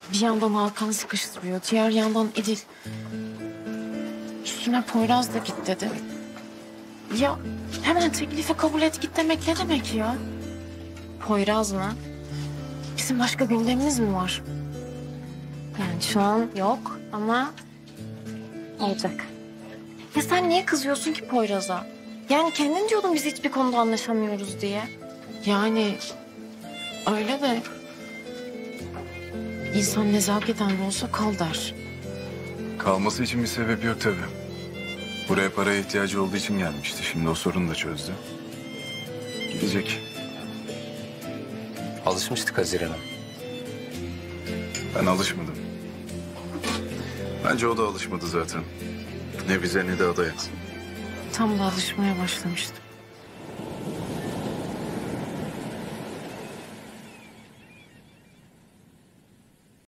Bir yandan Hakan sıkıştırıyor, diğer yandan İdil. Üstüne Poyraz da git dedi. Ya hemen teklifi kabul et git demek ne demek ya? Poyraz mı? Bizim başka gündemimiz mi var? Yani şu an yok ama olacak. Ya sen niye kızıyorsun ki Poyraz'a? Yani kendin diyordun biz hiçbir konuda anlaşamıyoruz diye. Yani öyle de insan nezaketen de olsa kal der. Kalması için bir sebep yok tabii. Buraya paraya ihtiyacı olduğu için gelmişti. Şimdi o sorunu da çözdü. Gidecek. Alışmıştık Haziran'a. Ben alışmadım. Bence o da alışmadı zaten. Ne bize ne de adaya. Tam da alışmaya başlamıştım.